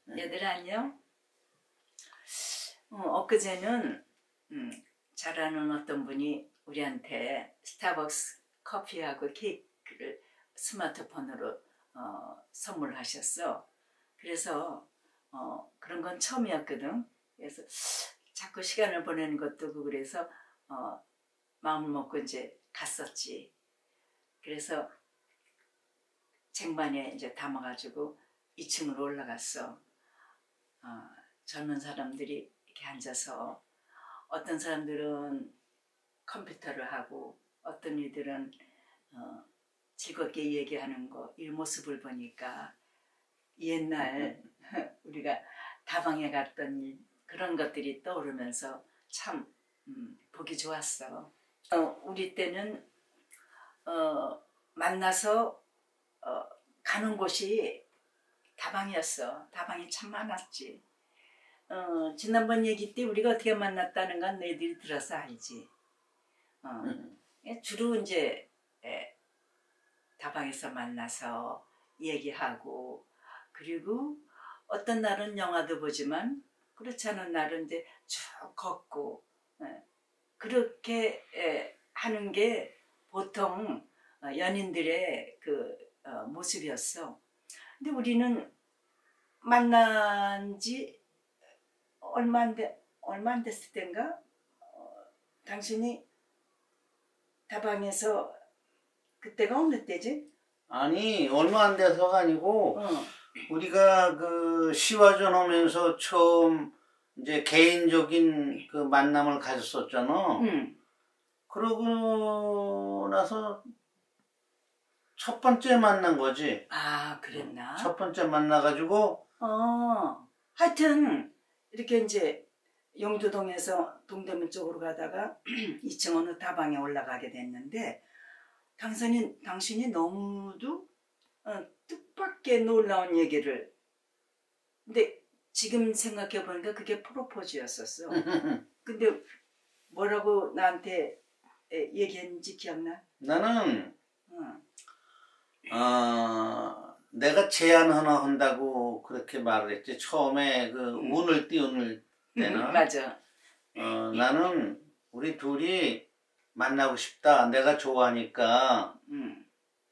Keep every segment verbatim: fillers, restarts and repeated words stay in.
얘들 안녕? 어, 엊그제는 음, 잘 아는 어떤 분이 우리한테 스타벅스 커피하고 케이크를 스마트폰으로 어, 선물하셨어. 그래서 어, 그런 건 처음이었거든. 그래서 자꾸 시간을 보내는 것도 그래서 어, 마음을 먹고 이제 갔었지. 그래서 쟁반에 이제 담아가지고 이 층으로 올라갔어. 어, 젊은 사람들이 이렇게 앉아서 어떤 사람들은 컴퓨터를 하고 어떤 이들은 어, 즐겁게 얘기하는 거, 이 모습을 보니까 옛날 우리가 다방에 갔던 일, 그런 것들이 떠오르면서 참 음, 보기 좋았어. 어, 우리 때는 어, 만나서 어, 가는 곳이 다방이었어. 다방이 참 많았지. 어, 지난번 얘기 때 우리가 어떻게 만났다는 건 너희들이 들어서 알지. 어, 주로 이제 에, 다방에서 만나서 얘기하고, 그리고 어떤 날은 영화도 보지만 그렇지 않은 날은 이제 쭉 걷고, 에, 그렇게 에, 하는 게 보통 어, 연인들의 그 어, 모습이었어. 근데 우리는 만난 지 얼마 안 돼, 얼마 안 됐을 때인가? 어, 당신이 다방에서 그때가 어느 때지? 아니, 얼마 안 돼서가 아니고, 어. 우리가 그 시화전 하면서 처음 이제 개인적인 그 만남을 가졌었잖아. 응. 그러고 나서 첫 번째 만난 거지. 아, 그랬나? 첫 번째 만나가지고, 어, 하여튼 이렇게 이제 용두동에서 동대문 쪽으로 가다가 이 층 어느 다방에 올라가게 됐는데, 당신이, 당신이 너무도 어, 뜻밖의 놀라운 얘기를, 근데 지금 생각해 보니까 그게 프로포즈였었어. 근데 뭐라고 나한테 에, 얘기했는지 기억나? 나는, 어. 어, 내가 제안 하나 한다고 그렇게 말을 했지. 처음에 그 음. 운을 띄우는 때는. 맞아. 어, 나는 우리 둘이 만나고 싶다. 내가 좋아하니까. 음.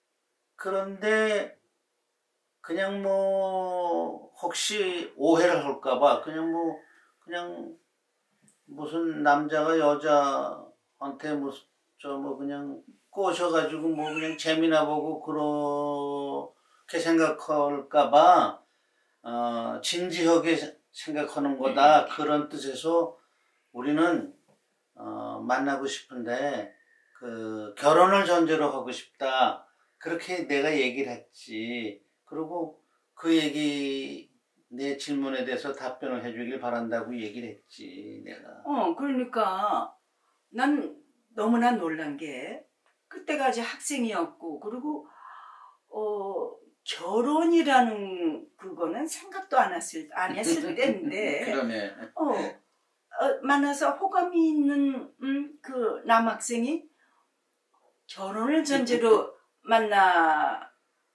그런데 그냥 뭐 혹시 오해를 할까봐 그냥 뭐 그냥 무슨 남자가 여자한테 무슨 저 뭐 그냥 꼬셔가지고 뭐 그냥 재미나 보고 그렇게 생각할까봐 어, 진지하게 생각하는 거다. 그런 뜻에서 우리는 어, 만나고 싶은데 그 결혼을 전제로 하고 싶다. 그렇게 내가 얘기를 했지. 그리고 그 얘기 내 질문에 대해서 답변을 해주길 바란다고 얘기를 했지 내가. 어, 그러니까 난 너무나 놀란 게 그때가 아직 학생이었고, 그리고 어, 결혼이라는 그거는 생각도 안 했을, 안 했을 때인데 그러네. 어, 어, 만나서 호감이 있는 음, 그 남학생이 결혼을 전제로 만나자.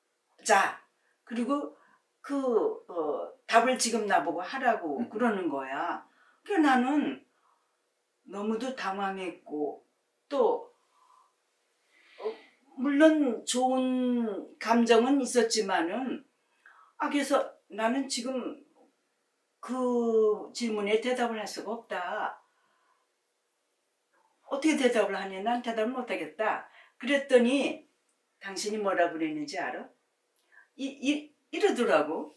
그리고 그 어, 답을 지금 나보고 하라고 그러는 거야. 그래 나는 너무도 당황했고, 또 어, 물론 좋은 감정은 있었지만은, 아 그래서 나는 지금 그 질문에 대답을 할 수가 없다. 어떻게 대답을 하니? 난 대답을 못하겠다. 그랬더니 당신이 뭐라 그랬는지 알아? 이, 이, 이러더라고.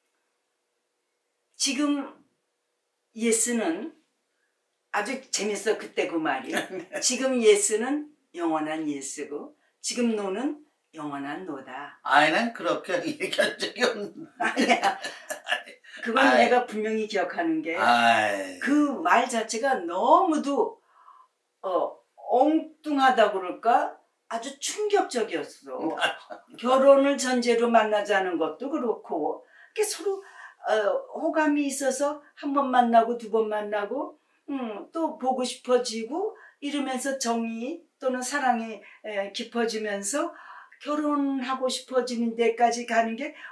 지금 예스는, 아주 재밌어 그때 그 말이. 지금 예스는 영원한 예스고 지금 노는 영원한 노다. 아니 난 그렇게 얘기한 적이 없는데. 아니야. 그건 아이. 내가 분명히 기억하는 게 그 아이. 말 자체가 너무도 어, 엉뚱하다고 그럴까? 아주 충격적이었어. 결혼을 전제로 만나자는 것도 그렇고, 서로 어, 호감이 있어서 한 번 만나고 두 번 만나고 음, 또 보고 싶어지고 이러면서 정이 또는 사랑이 에, 깊어지면서 결혼하고 싶어지는 데까지 가는 게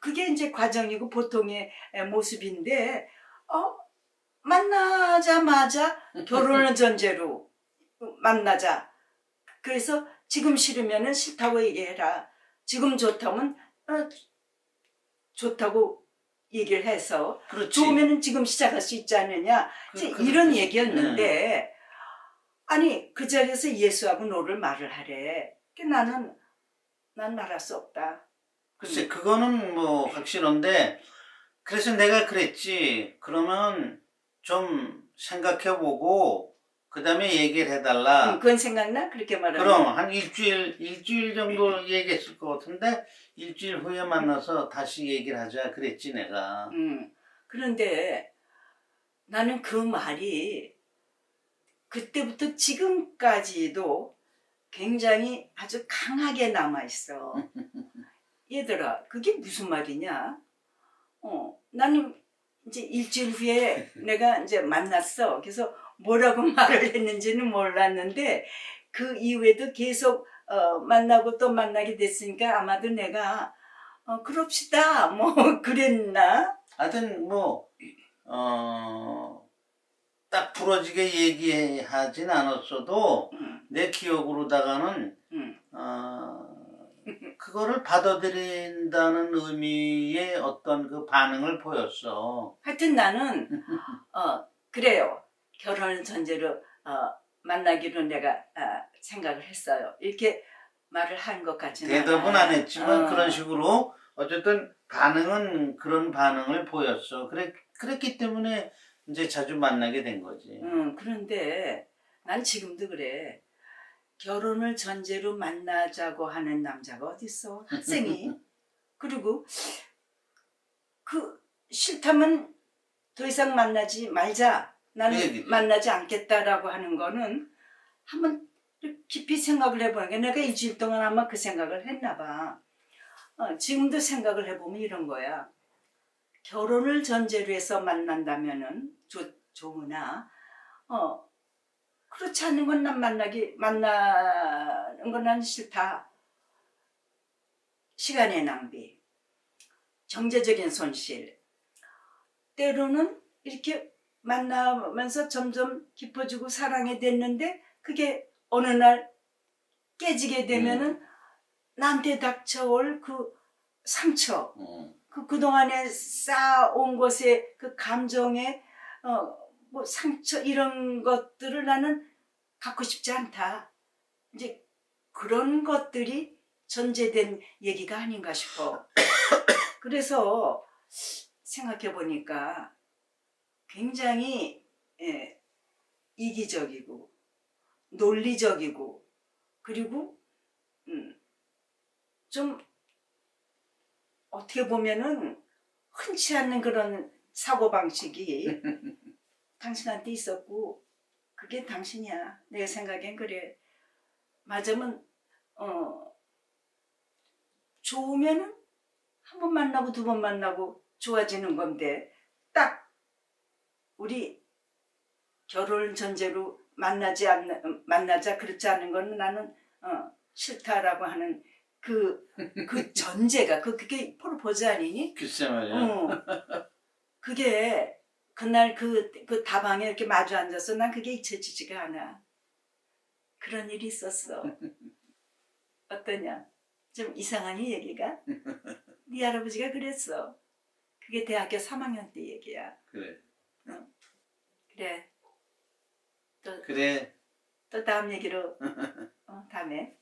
그게 이제 과정이고 보통의 모습인데 어 만나자마자 결혼을 전제로 만나자. 그래서 지금 싫으면은 싫다고 얘기해라. 지금 좋다면 어, 좋다고 얘기를 해서 그렇지. 좋으면은 지금 시작할 수 있지 않느냐. 그, 이제 그, 이런 그, 얘기였는데 네. 아니 그 자리에서 예수하고 너를 말을 하래. 나는 난 말할 수 없다. 글쎄 그거는 뭐 확실한데 그래서 내가 그랬지. 그러면 좀 생각해보고 그 다음에 얘기를 해달라. 응, 그건 생각나? 그렇게 말하면. 그럼 한 일주일 일주일 정도 얘기했을 것 같은데 일주일 후에 만나서 다시 얘기를 하자 그랬지 내가. 응. 그런데 나는 그 말이 그때부터 지금까지도 굉장히 아주 강하게 남아있어. 얘들아, 그게 무슨 말이냐? 어, 나는 이제 일주일 후에 내가 이제 만났어. 그래서 뭐라고 말을 했는지는 몰랐는데 그 이후에도 계속 어, 만나고 또 만나게 됐으니까 아마도 내가 어, 그럽시다 뭐 그랬나? 하여튼 뭐 어, 딱 부러지게 얘기하진 않았어도 응. 내 기억으로다가는 응. 어, 그거를 받아들인다는 의미의 어떤 그 반응을 보였어. 하여튼 나는 어, 그래요. 결혼을 전제로 어, 만나기로 내가 어, 생각을 했어요. 이렇게 말을 한 것 같지는 않아요. 대답은 안 했지만 어. 그런 식으로 어쨌든 반응은 그런 반응을 보였어. 그래, 그랬기 때문에 이제 자주 만나게 된 거지. 응, 그런데 난 지금도 그래. 결혼을 전제로 만나자고 하는 남자가 어딨어? 학생이. 그리고 그 싫다면 더 이상 만나지 말자. 나는 그 만나지 않겠다라고 하는 거는 한번 깊이 생각을 해보니까 내가 일주일 동안 아마 그 생각을 했나 봐. 어, 지금도 생각을 해보면 이런 거야. 결혼을 전제로 해서 만난다면은 좋, 좋으나 어 그렇지 않은 건 난 만나기 만나는 건 난 싫다. 시간의 낭비, 경제적인 손실. 때로는 이렇게 만나면서 점점 깊어지고 사랑이 됐는데 그게 어느 날 깨지게 되면은 음. 나한테 닥쳐올 그 상처, 음. 그 그동안에 쌓아온 것의 그 감정의 어, 뭐 상처 이런 것들을 나는 갖고 싶지 않다. 이제 그런 것들이 전제된 얘기가 아닌가 싶어. 그래서 생각해 보니까 굉장히 예, 이기적이고 논리적이고 그리고 음, 좀 어떻게 보면은 흔치 않는 그런 사고방식이 당신한테 있었고 그게 당신이야. 내 생각엔 그래. 맞으면 어 좋으면은 한 번 만나고 두 번 만나고 좋아지는 건데 딱 우리 결혼 전제로 만나지 않는 만나자 그렇지 않은 거는 나는 어, 싫다라고 하는 그 그 전제가 그 그게 프로포즈 아니니? 글쎄 말이야. 어. 그게 그날 그, 그 다방에 이렇게 마주 앉아서 난 그게 잊혀지지가 않아. 그런 일이 있었어. 어떠냐? 좀 이상하니 얘기가? 네 할아버지가 그랬어. 그게 대학교 삼 학년 때 얘기야. 그래. 어. 그래. 또, 그래. 또 다음 얘기로 어, 다음에